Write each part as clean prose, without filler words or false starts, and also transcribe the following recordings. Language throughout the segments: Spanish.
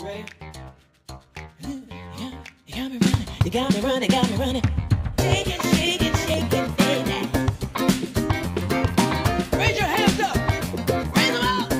ready? You got me running, you got me running, got me running. Shake it, shake it, shake it, baby. Raise your hands up, raise them up.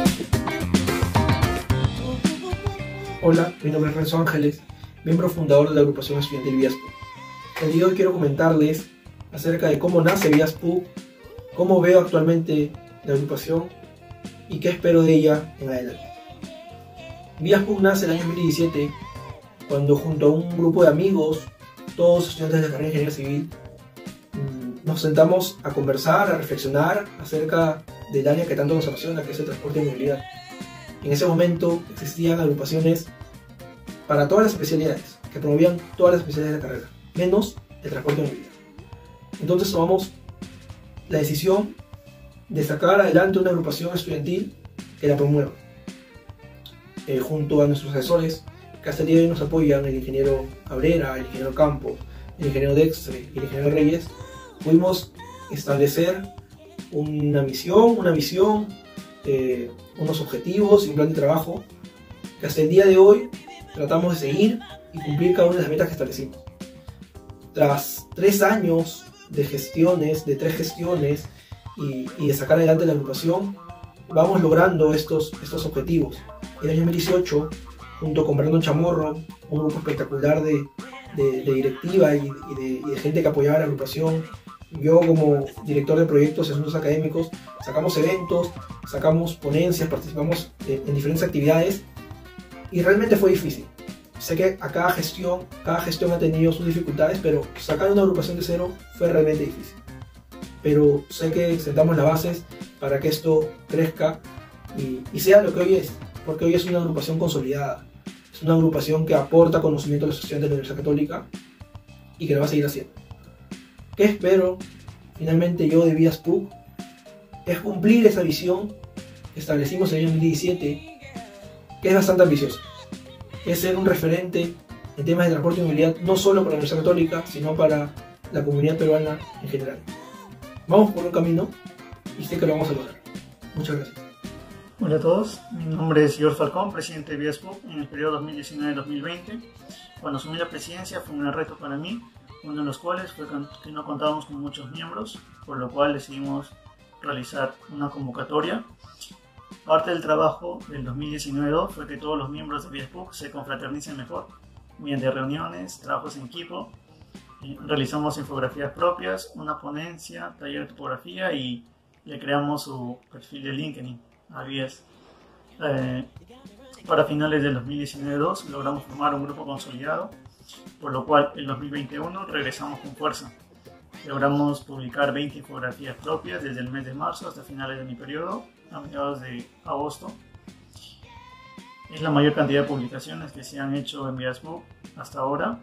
Hola, mi nombre es Renzo Ángeles, miembro fundador de la agrupación estudiantil Vías PUC. El día de hoy quiero comentarles acerca de cómo nace Vías PUC, cómo veo actualmente la agrupación y qué espero de ella en adelante. Vías PUC nace en el año 2017 cuando junto a un grupo de amigos, todos estudiantes de la carrera de Ingeniería Civil, nos sentamos a conversar, a reflexionar acerca del área que tanto nos apasiona, que es el transporte y movilidad. En ese momento existían agrupaciones para todas las especialidades, que promovían todas las especialidades de la carrera, menos el transporte y movilidad. Entonces tomamos la decisión de sacar adelante una agrupación estudiantil que la promueva. Junto a nuestros asesores, que hasta el día de hoy nos apoyan, el ingeniero Cabrera, el ingeniero Campos, el ingeniero Dextre y el ingeniero Reyes, pudimos establecer una misión, una visión, unos objetivos y un plan de trabajo que hasta el día de hoy tratamos de seguir y cumplir cada una de las metas que establecimos. Tras 3 años de gestiones, de 3 gestiones y de sacar adelante la agrupación, vamos logrando estos objetivos. En el año 2018, junto con Brandon Chamorro, un grupo espectacular de directiva y de gente que apoyaba la agrupación, yo como director de proyectos y asuntos académicos, sacamos eventos, sacamos ponencias, participamos en diferentes actividades y realmente fue difícil. Sé que a cada gestión ha tenido sus dificultades, pero sacar una agrupación de cero fue realmente difícil. Pero sé que sentamos las bases para que esto crezca y sea lo que hoy es, porque hoy es una agrupación consolidada. Es una agrupación que aporta conocimiento a los estudiantes de la Universidad Católica y que lo va a seguir haciendo. ¿Qué espero finalmente yo de Vías PUC? Es cumplir esa visión que establecimos en el año 2017, que es bastante ambiciosa. Es ser un referente en temas de transporte y movilidad, no solo para la Universidad Católica, sino para la comunidad peruana en general. Vamos por un camino y sé que lo vamos a lograr. Muchas gracias. Hola a todos, mi nombre es George Falcón, presidente de Vías PUC en el periodo 2019-2020. Cuando asumí la presidencia fue un reto para mí, uno de los cuales fue que no contábamos con muchos miembros, por lo cual decidimos realizar una convocatoria. Parte del trabajo del 2019 fue que todos los miembros de Vías PUC se confraternicen mejor, mediante reuniones, trabajos en equipo. Realizamos infografías propias, una ponencia, taller de topografía y le creamos su perfil de LinkedIn a Vías. Para finales del 2019 logramos formar un grupo consolidado, por lo cual en 2021 regresamos con fuerza. Logramos publicar 20 infografías propias desde el mes de marzo hasta finales de mi periodo, a mediados de agosto. Es la mayor cantidad de publicaciones que se han hecho en Vías PUC hasta ahora.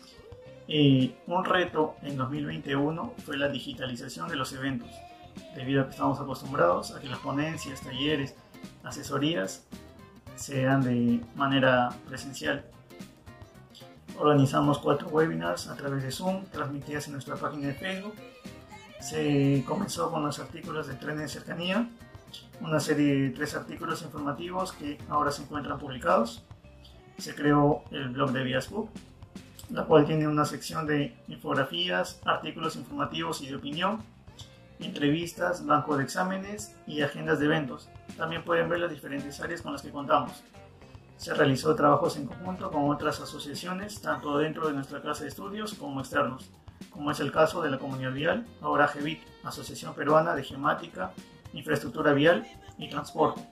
Un reto en 2021 fue la digitalización de los eventos, debido a que estamos acostumbrados a que las ponencias, talleres, asesorías sean de manera presencial. Organizamos 4 webinars a través de Zoom, transmitidas en nuestra página de Facebook. Se comenzó con los artículos de trenes de cercanía, una serie de 3 artículos informativos que ahora se encuentran publicados. Se creó el blog de Vías PUC, la cual tiene una sección de infografías, artículos informativos y de opinión, entrevistas, banco de exámenes y agendas de eventos. También pueden ver las diferentes áreas con las que contamos. Se realizó trabajos en conjunto con otras asociaciones, tanto dentro de nuestra casa de estudios como externos, como es el caso de la Comunidad Vial, ahora GEVIT, Asociación Peruana de Geomática, Infraestructura Vial y Transporte.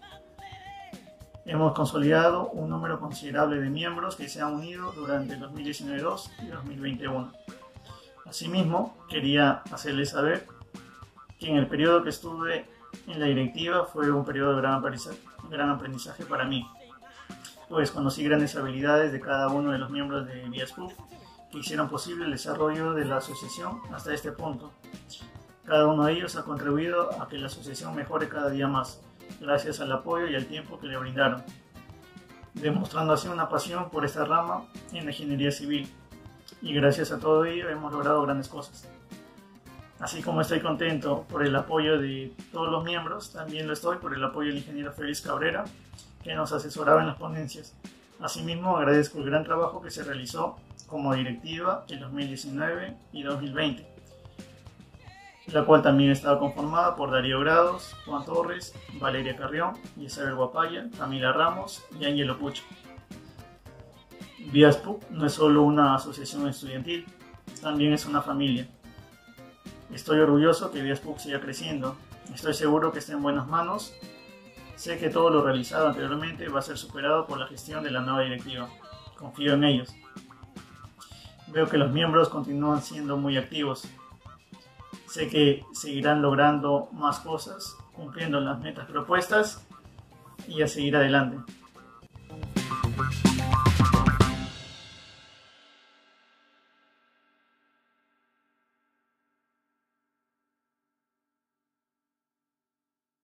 Hemos consolidado un número considerable de miembros que se han unido durante el 2019-2 y 2021. Asimismo, quería hacerles saber que en el periodo que estuve en la directiva fue un periodo de gran aprendizaje para mí, pues conocí grandes habilidades de cada uno de los miembros de Vías PUC que hicieron posible el desarrollo de la asociación hasta este punto. Cada uno de ellos ha contribuido a que la asociación mejore cada día más, gracias al apoyo y al tiempo que le brindaron, demostrando así una pasión por esta rama en la ingeniería civil, y gracias a todo ello hemos logrado grandes cosas. Así como estoy contento por el apoyo de todos los miembros, también lo estoy por el apoyo del ingeniero Félix Cabrera, que nos asesoraba en las ponencias. Asimismo, agradezco el gran trabajo que se realizó como directiva en 2019 y 2020, la cual también estaba conformada por Darío Grados, Juan Torres, Valeria Carrión, Isabel Guapaya, Camila Ramos y Ángelo Pucho. VIASPUC no es solo una asociación estudiantil, también es una familia. Estoy orgulloso que VIASPUC siga creciendo, estoy seguro que está en buenas manos. Sé que todo lo realizado anteriormente va a ser superado por la gestión de la nueva directiva. Confío en ellos. Veo que los miembros continúan siendo muy activos. Sé que seguirán logrando más cosas, cumpliendo las metas propuestas y a seguir adelante.